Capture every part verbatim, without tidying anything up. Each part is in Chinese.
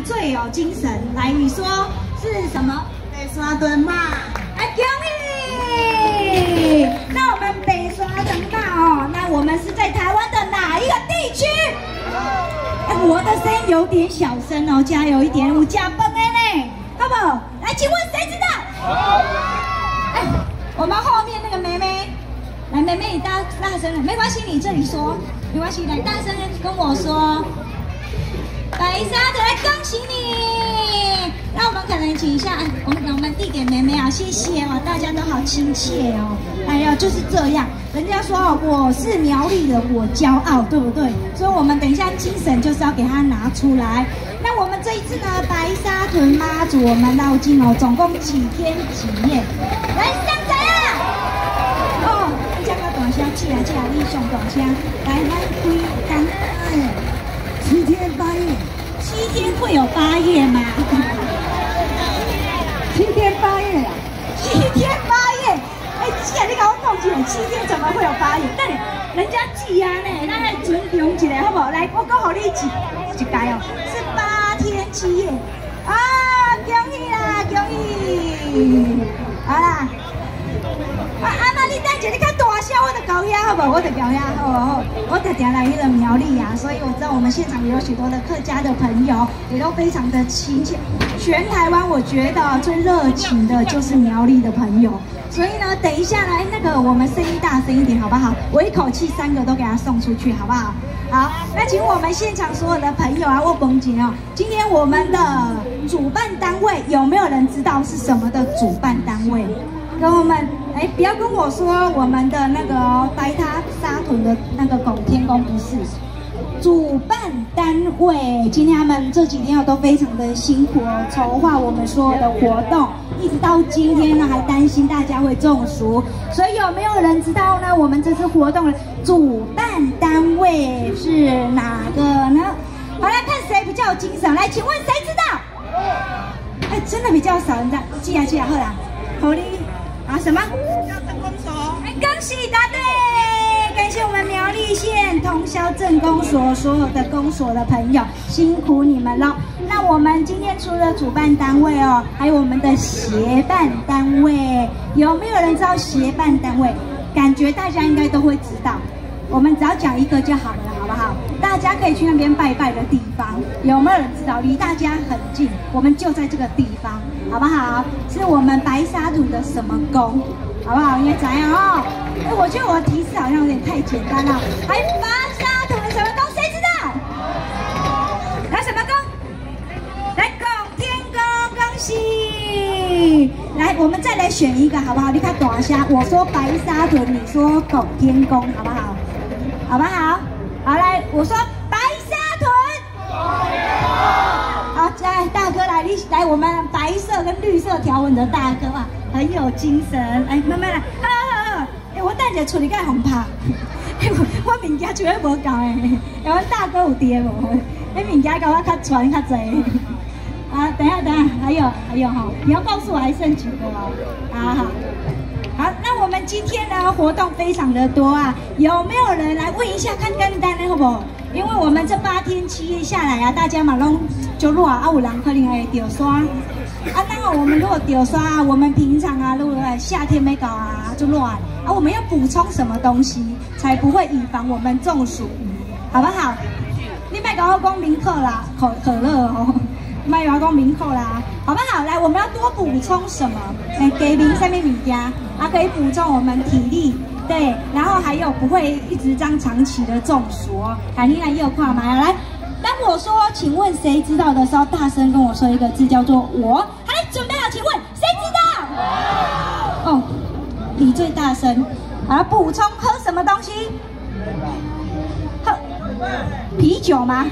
最有精神。来，你说是什么？ 北沙屯嘛。 哎，恭喜！那我们北沙屯嘛哦，那我们是在台湾的哪一个地区？哎，我的声音有点小声哦，加油一点，有加分的呢，好不好？来，请问谁知道？哎，我们后面那个妹妹，来，妹妹你大大声了，没关系，你这里说，没关系，来大声跟我说。白沙屯，来恭喜你！那我们可能请一下，我们我们递给妹妹啊，谢谢哦，大家都好亲切哦。哎呀，就是这样，人家说哦，我是苗栗的，我骄傲，对不对？所以我们等一下精神就是要给它拿出来。那我们这一次呢，白沙屯妈祖，我们绕境哦，总共几天几夜？来上台啊！哦，你讲个短声，起来起来，你上短声，来来归刚嗯。七天八夜，七天会有八夜吗？ 七天八夜啊！ 七天八夜，哎，既然你跟我讲起来，七天怎么会有八夜？但人家记啊呢，咱来尊重一下好不好？来，我讲给你一一解哦，是八天七夜啊！恭喜啦，恭喜！好啦。啊，阿妈，你等一下，你较大声，我就高压好不好？我就高压好不好？我常常来迄个苗栗啊，所以我知道我们现场有许多的客家的朋友，也都非常的亲切。全台湾我觉得最热情的就是苗栗的朋友，所以呢，等一下来那个我们声音大声一点好不好？我一口气三个都给他送出去，好不好？好，那请我们现场所有的朋友啊，我冯姐哦，今天我们的主办单位有没有人知道是什么的主办单位？跟我们哎，不要跟我说我们的那个白塔沙屯的那个拱天宫不是主办单位，今天他们这几天都非常的辛苦哦，筹划我们所有的活动，一直到今天呢，还担心大家会中暑，所以有没有人知道呢？我们这次活动的主办单位是哪个呢？好，来看谁比较有精神，来，请问谁知道？哎，真的比较少人在，记啊记啊，好啦，好哩。啊什么？镇公所！哎，恭喜答对！感谢我们苗栗县通霄镇公所所有的公所的朋友，辛苦你们了。那我们今天除了主办单位哦，还有我们的协办单位，有没有人知道协办单位？感觉大家应该都会知道。我们只要讲一个就好了，好不好？大家可以去那边拜拜的地方，有没有人知道？离大家很近，我们就在这个地方，好不好？是我们白沙屯的什么宫，好不好？应该怎样哦？哎，我觉得我的提示好像有点太简单了。还白沙屯的什么宫？谁知道？来什么宫？来拱天宫，恭喜！来，我们再来选一个，好不好？你看大声，我说白沙屯，你说拱天宫，好不好？好不好？好，来，我说白沙屯。好，来大哥来，你来我们白色跟绿色条纹的大哥啊，很有精神。来，慢慢来，好好好。哎，我带着出去干红趴。我我物件就咧无够诶，哎，我大哥有跌无？哎，物件甲我较传较济。啊，等一下等一下，还有还有哈，你要告诉我还剩几个哦。好好。好，那我们今天呢活动非常的多啊，有没有人来问一下看简单的好不好？因为我们这八天七夜下来啊，大家嘛拢就热啊，有人可能会掉刷啊。那我们如果掉刷啊，我们平常啊，如果夏天没搞啊，就热啊，啊，我们要补充什么东西才不会以防我们中暑，好不好？你别搞我讲明可啦，可可乐哦。卖员工名口啦，好不好？来，我们要多补充什么？哎，给零上面米家啊，可以补充我们体力，对，然后还有不会一直这样长期的中暑哦。海妮来又跨嘛，来，当我说请问谁知道的时候，大声跟我说一个字，叫做我。好，准备好，请问谁知道？哦，你最大声。啊，补充喝什么东西？喝啤酒吗？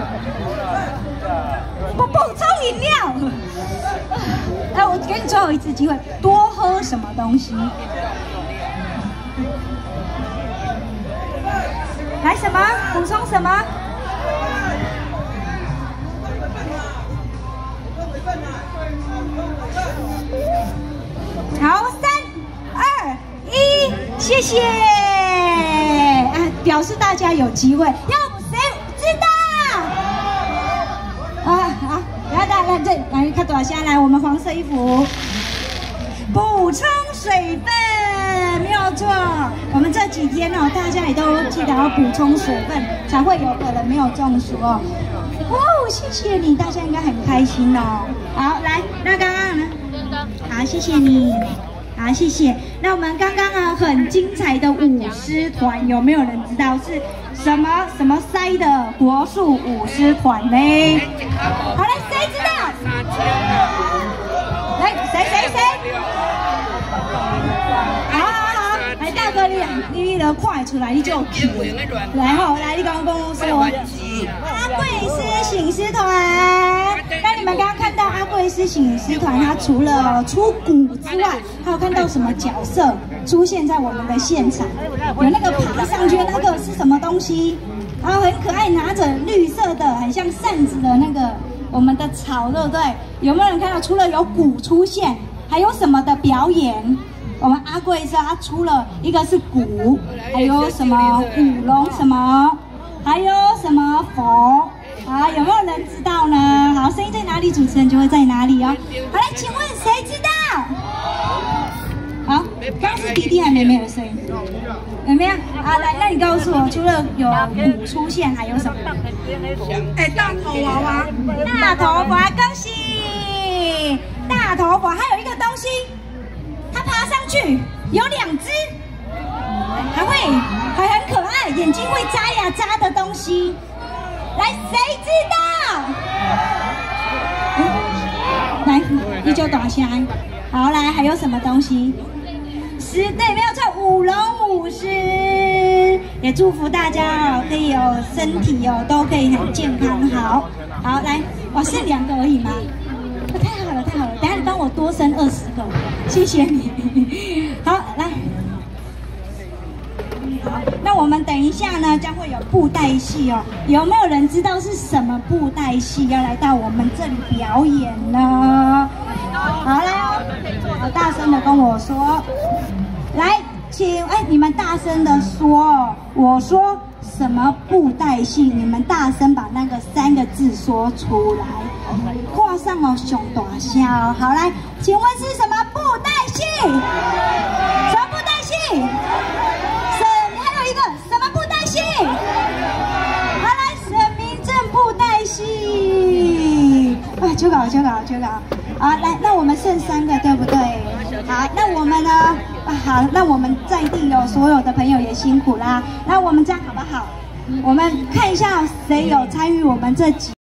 不补充饮料。哎，我给你最后一次机会，多喝什么东西？来什么？补充什么？好，三二一，谢谢。啊，表示大家有机会，要谁知道？啊啊！ 看多少下来，我们黄色衣服补充水分，没有错。我们这几天哦，大家也都记得要补充水分，才会有可能没有中暑哦。哦，谢谢你，大家应该很开心哦。好，来，那刚刚呢？好，谢谢你。好，谢谢。那我们刚刚啊，很精彩的舞狮团，有没有人知道是什么什么塞的国术舞狮团呢？好，来，谁知道？来，谁谁谁？好好好，来大哥你你的快出来，你就去。来吼，来你刚刚说阿贵狮醒狮团。那你们刚刚看到阿贵狮醒狮团，它除了出鼓之外，还有看到什么角色出现在我们的现场？有那个爬上去的那个是什么东西？然后很可爱，拿着绿色的，很像扇子的那个我们的草，对不对？有没有人看到？除了有鼓出现，还有什么的表演？我们阿贵狮它出了一个是鼓，还有什么舞龙什么，还有什么佛。好，有没有人知道呢？好，声音在哪里，主持人就会在哪里哦。好，来，请问谁知道？好，刚是弟弟还妹妹的声音，有没有？好，来，那你告诉我，除了有鼓出现，还有什么？哎，大头娃娃，大头娃，恭喜！大头娃，还有一个东西，它爬上去有两只，还会还很可爱，眼睛会眨呀眨的东西。来，谁知道？嗯、来，你就打下来。好，来，还有什么东西？是，对，没有错，舞龙舞狮。也祝福大家哦，可以有身体哦，都可以很健康。好，好，来，哇，剩两个而已吗？太好了，太好了！等下你帮我多生二十个，谢谢你。好，来。好，那我们等一下呢，将会有布袋戏哦。有没有人知道是什么布袋戏要来到我们这里表演呢？好，来哦，好大声的跟我说，来，请哎，你们大声的说，我说什么布袋戏？你们大声把那个三个字说出来。挂上哦，熊大声哦。好，来，请问是什么布袋戏？什么布袋戏？好，来，沈明正布袋戏。哇，就搞就搞就搞。好，来，那我们剩三个，对不对？好，那我们呢？啊，好，那我们在地有所有的朋友也辛苦啦。那我们这样好不好？我们看一下谁有参与我们这几。